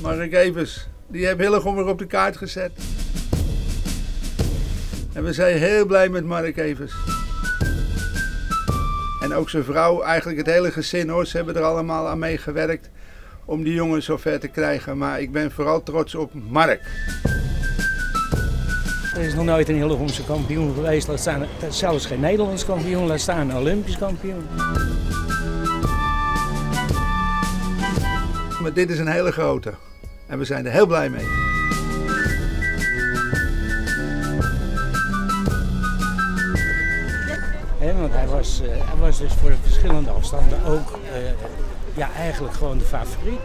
Mark Evers, die heeft Hillegom weer op de kaart gezet. En we zijn heel blij met Mark Evers. En ook zijn vrouw, eigenlijk het hele gezin hoor, ze hebben er allemaal aan meegewerkt om die jongen zover te krijgen. Maar ik ben vooral trots op Mark. Er is nog nooit een Hillegomse kampioen geweest, laat staan, zelfs geen Nederlands kampioen, laat staan een Olympisch kampioen. Maar dit is een hele grote en we zijn er heel blij mee. Want hij was dus voor de verschillende afstanden ook eigenlijk gewoon de favoriet.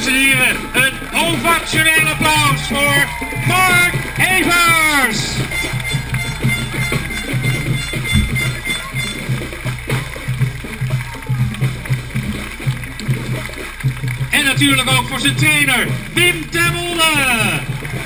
Dames en heren, een ovationeel applaus voor Mark Evers! En natuurlijk ook voor zijn trainer, Wim ten Wolde!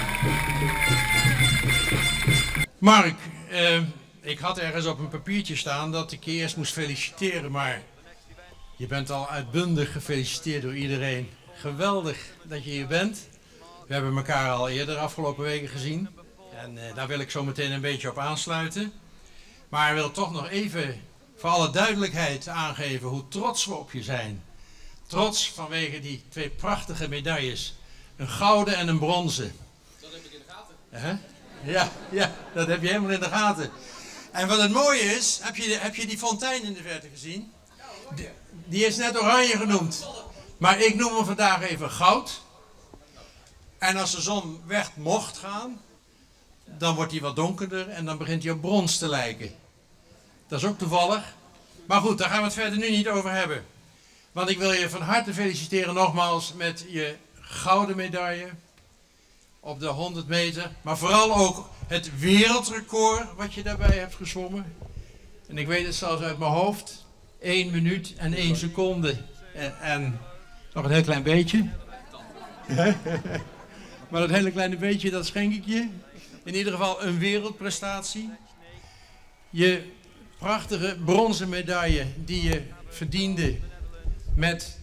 Mark, ik had ergens op een papiertje staan dat ik je eerst moest feliciteren, maar je bent al uitbundig gefeliciteerd door iedereen. Geweldig dat je hier bent. We hebben elkaar al eerder afgelopen weken gezien en daar wil ik zo meteen een beetje op aansluiten. Maar ik wil toch nog even voor alle duidelijkheid aangeven hoe trots we op je zijn. Trots vanwege die 2 prachtige medailles. Een gouden en een bronzen. Dat heb ik in de gaten. Ja, dat heb je helemaal in de gaten. En wat het mooie is, heb je die fontein in de verte gezien? Die is net oranje genoemd. Maar ik noem hem vandaag even goud. En als de zon weg mocht gaan, dan wordt hij wat donkerder en dan begint hij op brons te lijken. Dat is ook toevallig. Maar goed, daar gaan we het verder nu niet over hebben. Want ik wil je van harte feliciteren nogmaals met je gouden medaille op de 100 meter. Maar vooral ook het wereldrecord wat je daarbij hebt gezwommen. En ik weet het zelfs uit mijn hoofd. 1 minuut en 1 seconde. En nog een heel klein beetje. Maar dat hele kleine beetje, dat schenk ik je. In ieder geval een wereldprestatie. Je prachtige bronzen medaille die je verdiende met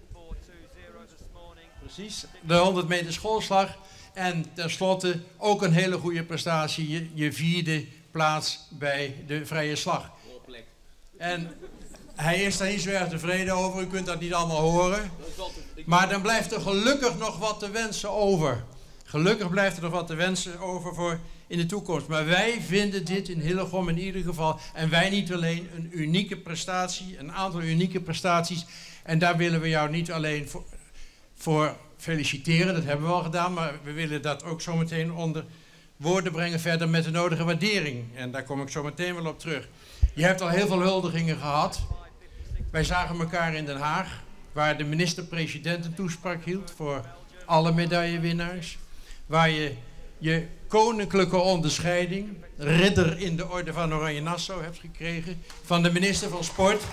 precies de 100 meter schoolslag. En tenslotte ook een hele goede prestatie, je 4e plaats bij de vrije slag. En hij is daar niet zo erg tevreden over, u kunt dat niet allemaal horen. Maar dan blijft er gelukkig nog wat te wensen over. Gelukkig blijft er nog wat te wensen over voor in de toekomst. Maar wij vinden dit in Hillegom in ieder geval, en wij niet alleen, een unieke prestatie, een aantal unieke prestaties. En daar willen we jou niet alleen voor feliciteren, dat hebben we al gedaan, maar we willen dat ook zo meteen onder woorden brengen verder met de nodige waardering. En daar kom ik zo meteen wel op terug. Je hebt al heel veel huldigingen gehad. Wij zagen elkaar in Den Haag, waar de minister-president een toespraak hield voor alle medaillewinnaars. Waar je je koninklijke onderscheiding, ridder in de orde van Oranje Nassau, hebt gekregen van de minister van Sport.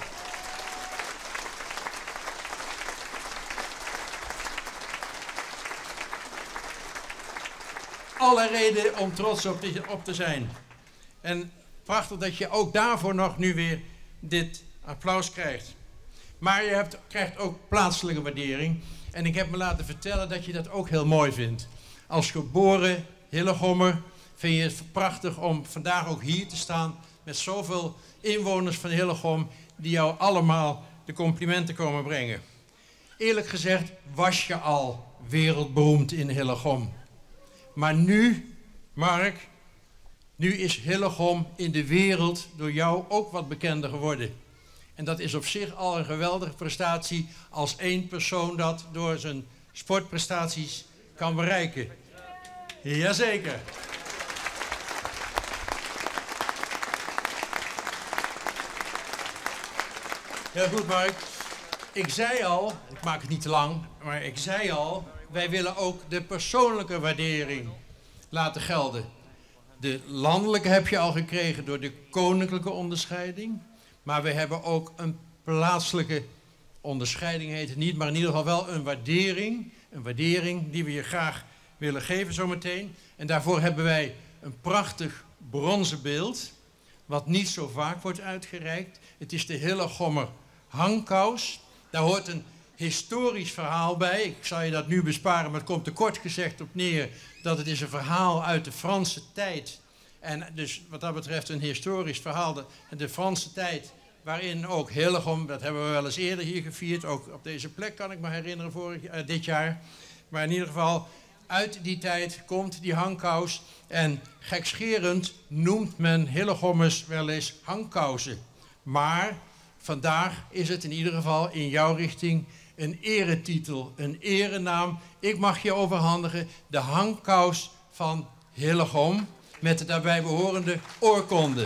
Alle reden om trots op te zijn. En prachtig dat je ook daarvoor nog nu weer dit applaus krijgt. Maar je krijgt ook plaatselijke waardering. En ik heb me laten vertellen dat je dat ook heel mooi vindt. Als geboren Hillegommer vind je het prachtig om vandaag ook hier te staan met zoveel inwoners van Hillegom die jou allemaal de complimenten komen brengen. Eerlijk gezegd was je al wereldberoemd in Hillegom. Maar nu, Mark, nu is Hillegom in de wereld door jou ook wat bekender geworden. En dat is op zich al een geweldige prestatie als één persoon dat door zijn sportprestaties kan bereiken. Jazeker. Heel goed, Mark. Ik zei al, ik maak het niet te lang, maar ik zei al, wij willen ook de persoonlijke waardering laten gelden. De landelijke heb je al gekregen door de koninklijke onderscheiding. Maar we hebben ook een plaatselijke onderscheiding, heet het niet, maar in ieder geval wel een waardering. Een waardering die we je graag willen geven zometeen. En daarvoor hebben wij een prachtig bronzen beeld, wat niet zo vaak wordt uitgereikt. Het is de Hillegommer hangkous. Daar hoort een historisch verhaal bij. Ik zal je dat nu besparen, maar het komt er kort gezegd op neer dat het is een verhaal uit de Franse tijd. En dus wat dat betreft een historisch verhaal, de Franse tijd, waarin ook Hillegom, dat hebben we wel eens eerder hier gevierd, ook op deze plek kan ik me herinneren dit jaar. Maar in ieder geval, uit die tijd komt die hangkous en gekscherend noemt men Hillegommers wel eens hangkousen. Maar vandaag is het in ieder geval in jouw richting een eretitel, een erenaam. Ik mag je overhandigen de hangkous van Hillegom met de daarbij behorende oorkonde.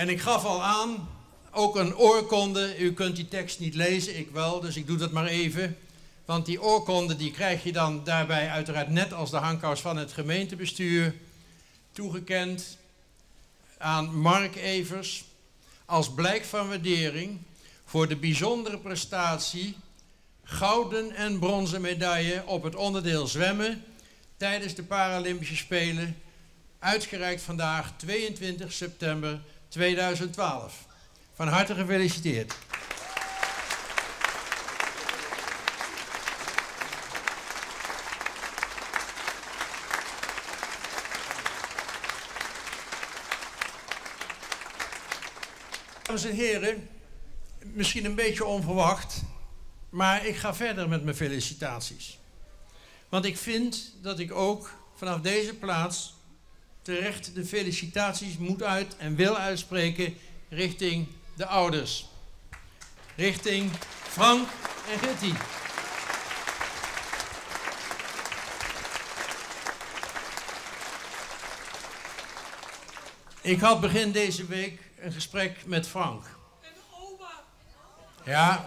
En ik gaf al aan, ook een oorkonde. U kunt die tekst niet lezen, ik wel, dus ik doe dat maar even. Want die oorkonde die krijg je dan daarbij uiteraard net als de hangkous van het gemeentebestuur toegekend aan Mark Evers als blijk van waardering voor de bijzondere prestatie, gouden en bronzen medaille op het onderdeel zwemmen tijdens de Paralympische Spelen, uitgereikt vandaag 22 september 2012. Van harte gefeliciteerd. Dames en heren, misschien een beetje onverwacht, maar ik ga verder met mijn felicitaties. Want ik vind dat ik ook vanaf deze plaats terecht de felicitaties moet uit en wil uitspreken richting de ouders. Richting Frank en Gitti. Ik had begin deze week een gesprek met Frank. En oma. Ja.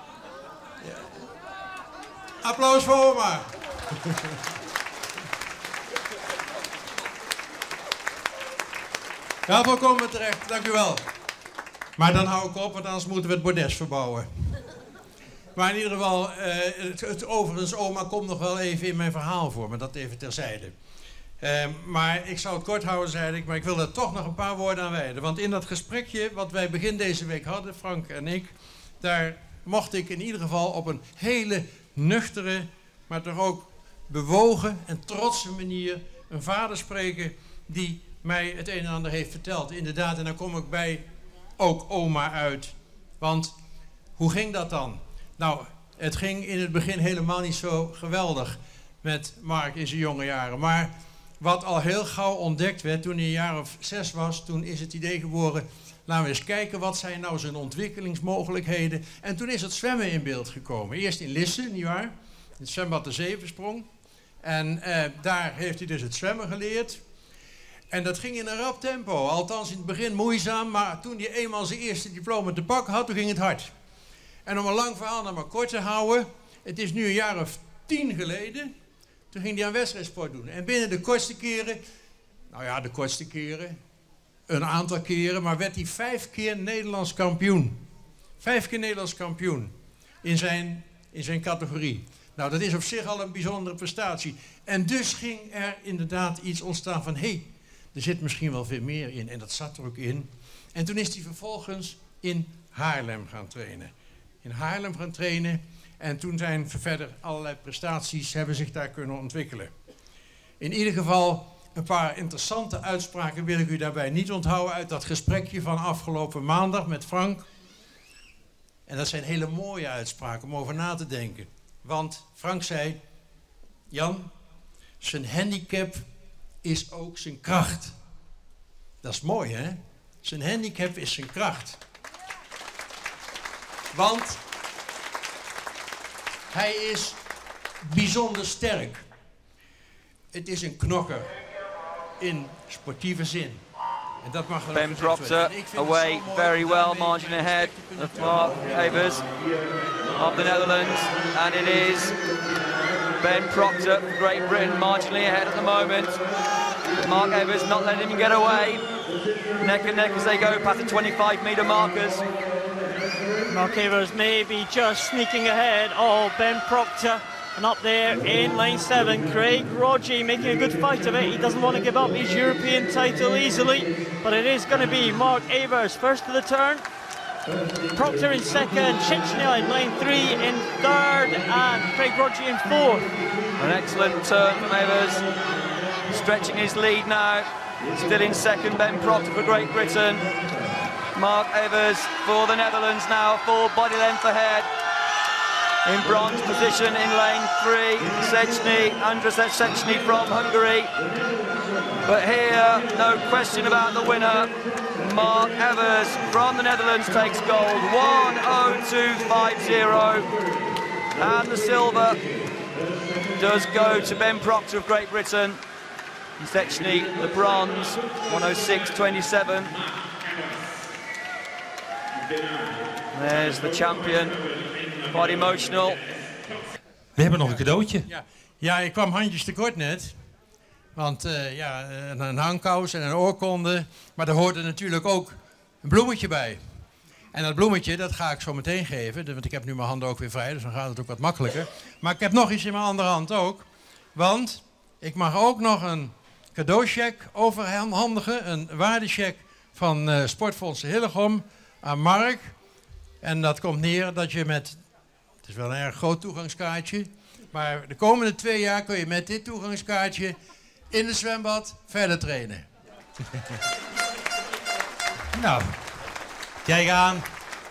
Applaus voor oma. Ja, volkomen terecht, dank u wel. Maar dan hou ik op, want anders moeten we het bordes verbouwen. Maar in ieder geval, overigens, oma komt nog wel even in mijn verhaal voor, maar dat even terzijde. Maar ik zou het kort houden, zei ik, maar ik wil er toch nog een paar woorden aan wijden. Want in dat gesprekje wat wij begin deze week hadden, Frank en ik, daar mocht ik in ieder geval op een hele nuchtere, maar toch ook bewogen en trotse manier een vader spreken die mij het een en ander heeft verteld. Inderdaad, en dan kom ik bij ook oma uit. Want hoe ging dat dan? Nou, het ging in het begin helemaal niet zo geweldig met Mark in zijn jonge jaren. Maar wat al heel gauw ontdekt werd toen hij een jaar of 6 was, toen is het idee geboren, laten we eens kijken wat zijn nou zijn ontwikkelingsmogelijkheden. En toen is het zwemmen in beeld gekomen. Eerst in Lisse, nietwaar? In het zwembad de Zevensprong. En daar heeft hij dus het zwemmen geleerd. En dat ging in een rap tempo. Althans in het begin moeizaam, maar toen hij eenmaal zijn eerste diploma te pakken had, toen ging het hard. En om een lang verhaal nog maar kort te houden, het is nu een jaar of 10 geleden, toen ging hij aan wedstrijdsport doen. En binnen de kortste keren, nou ja, de kortste keren, een aantal keren, maar werd hij 5 keer Nederlands kampioen. 5 keer Nederlands kampioen in zijn categorie. Nou, dat is op zich al een bijzondere prestatie. En dus ging er inderdaad iets ontstaan van, hé, er zit misschien wel veel meer in. En dat zat er ook in. En toen is hij vervolgens in Haarlem gaan trainen. In Haarlem gaan trainen. En toen zijn verder allerlei prestaties hebben zich daar kunnen ontwikkelen. In ieder geval een paar interessante uitspraken wil ik u daarbij niet onthouden uit dat gesprekje van afgelopen maandag met Frank. En dat zijn hele mooie uitspraken om over na te denken. Want Frank zei, Jan, zijn handicap is ook zijn kracht. Dat is mooi, hè? Zijn handicap is zijn kracht. Want hij is bijzonder sterk. Het is een knokker in sportieve zin. En dat mag Ben Proctor away very well, margin ahead of Mark Evers of the Netherlands. And it is Ben Proctor, Great Britain, marginally ahead at the moment. Mark Evers not letting him get away. Neck and neck as they go past the 25-meter markers. Mark Evers may be just sneaking ahead. Oh, Ben Proctor. And up there in lane 7, Craig Rodgie making a good fight of it. He doesn't want to give up his European title easily. But it is going to be Mark Evers first to the turn. Proctor in second, Chechnya in lane 3 in third, and Craig Rodgie in fourth. An excellent turn from Evers. Stretching his lead now. Still in second, Ben Proctor for Great Britain. Mark Evers for the Netherlands now, full body length ahead. In bronze position in lane 3, Szczęsny, Andras Szczęsny from Hungary. But here, no question about the winner. Mark Evers from the Netherlands takes gold, 1:02.50. And the silver does go to Ben Proctor of Great Britain. Szczęsny, the bronze, 1:06.27. There's the champion. Quite emotional. We hebben nog een cadeautje. Ja, ik kwam handjes tekort net. Want een hangkous en een oorkonde. Maar daar hoort er natuurlijk ook een bloemetje bij. En dat bloemetje, dat ga ik zo meteen geven. Want ik heb nu mijn handen ook weer vrij, dus dan gaat het ook wat makkelijker. Maar ik heb nog iets in mijn andere hand ook. Want ik mag ook nog een cadeaucheck overhandigen. Een waardecheck van Sportfonds Hillegom aan Mark. En dat komt neer dat je met... Het is wel een erg groot toegangskaartje. Maar de komende 2 jaar kun je met dit toegangskaartje in het zwembad verder trainen. Nou, kijk aan.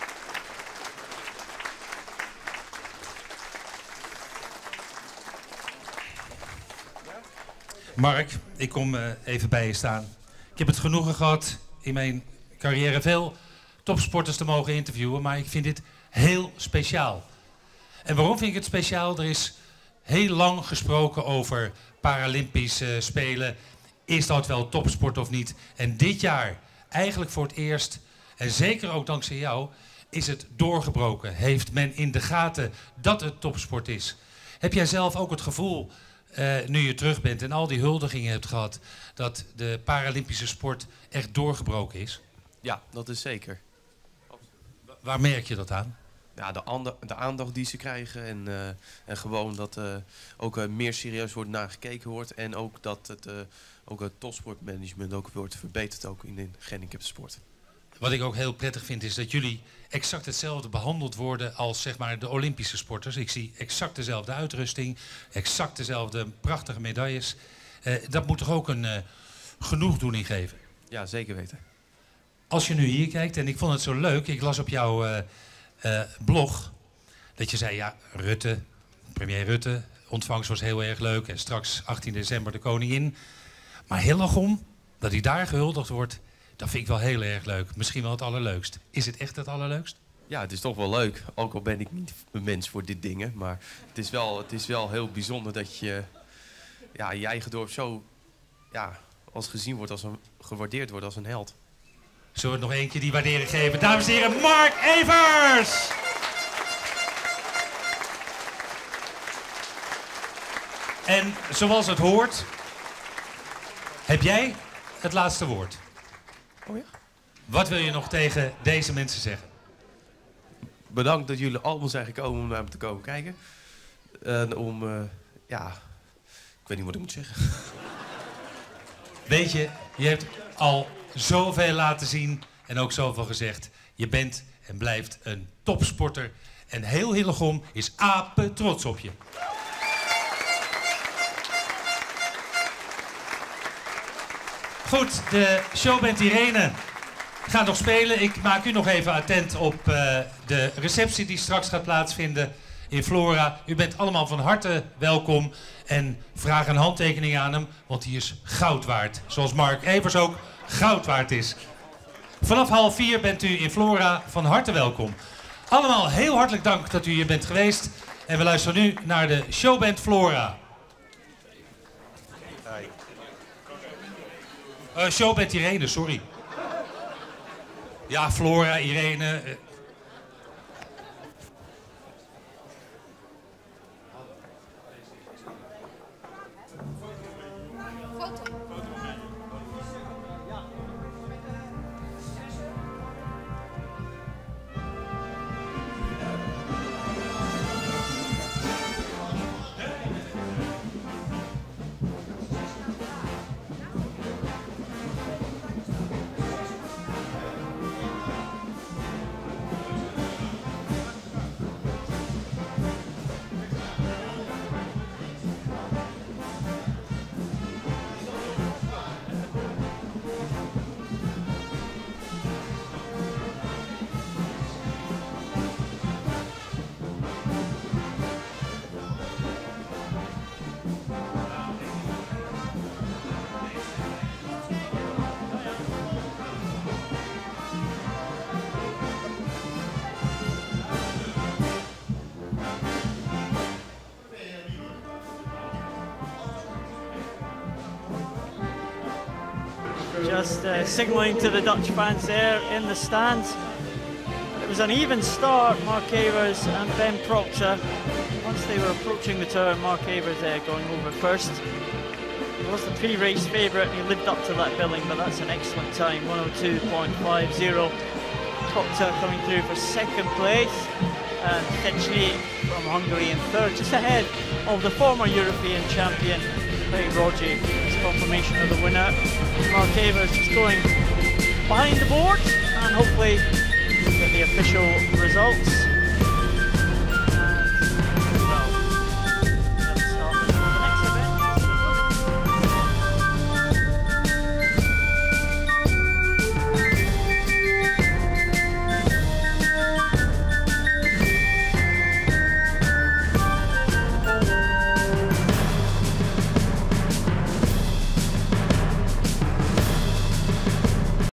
Mark, ik kom even bij je staan. Ik heb het genoegen gehad in mijn carrière veel topsporters te mogen interviewen, maar ik vind dit heel speciaal. En waarom vind ik het speciaal? Er is heel lang gesproken over Paralympische Spelen. Is dat wel topsport of niet? En dit jaar, eigenlijk voor het eerst, en zeker ook dankzij jou, is het doorgebroken. Heeft men in de gaten dat het topsport is? Heb jij zelf ook het gevoel, nu je terug bent en al die huldigingen hebt gehad, dat de Paralympische sport echt doorgebroken is? Ja, dat is zeker. Waar merk je dat aan? Ja, de aandacht die ze krijgen en gewoon dat ook meer serieus wordt naar gekeken wordt. En ook dat het topsportmanagement ook wordt verbeterd ook in de gehandicaptensport. Wat ik ook heel prettig vind is dat jullie exact hetzelfde behandeld worden als zeg maar de Olympische sporters. Ik zie exact dezelfde uitrusting, exact dezelfde prachtige medailles. Dat moet toch ook een genoegdoening geven? Ja, zeker weten. Als je nu hier kijkt, en ik vond het zo leuk, ik las op jouw blog dat je zei, ja, Rutte, premier Rutte, ontvangst was heel erg leuk en straks 18 december de koningin. Maar Hillegom, dat hij daar gehuldigd wordt, dat vind ik wel heel erg leuk. Misschien wel het allerleukst. Is het echt het allerleukst? Ja, het is toch wel leuk. Ook al ben ik niet een mens voor dit dingen. Maar het is wel heel bijzonder dat je je eigen dorp zo als gezien wordt, gewaardeerd wordt als een held. Zullen we het nog één keer die waardering geven? Dames en heren, Mark Evers! En zoals het hoort, heb jij het laatste woord. Oh ja? Wat wil je nog tegen deze mensen zeggen? Bedankt dat jullie allemaal zijn gekomen om naar me te komen kijken. En ik weet niet wat ik moet zeggen. Weet je, je hebt al zoveel laten zien en ook zoveel gezegd. Je bent en blijft een topsporter. En heel Hillegom is apen trots op je. Goed, de showband Irene gaat nog spelen. Ik maak u nog even attent op de receptie die straks gaat plaatsvinden in Flora. U bent allemaal van harte welkom. En vraag een handtekening aan hem, want die is goud waard. Zoals Mark Evers ook goud waard is. Vanaf 3:30 bent u in Flora van harte welkom. Allemaal heel hartelijk dank dat u hier bent geweest. En we luisteren nu naar de showband Flora. Showband Irene, sorry. Ja, Flora, Irene. Just signalling to the Dutch fans there in the stands. was an even start, Mark Avers and Ben Proctor. Once they were approaching the turn, Mark Avers going over first. He was the pre-race favourite and he lived up to that billing, but that's an excellent time, 102.50. Proctor coming through for second place, and Fetchney from Hungary in third, just ahead of the former European champion, Craig Rodgie. It's confirmation of the winner. Mark Avers just going behind the board, and hopefully get the official results.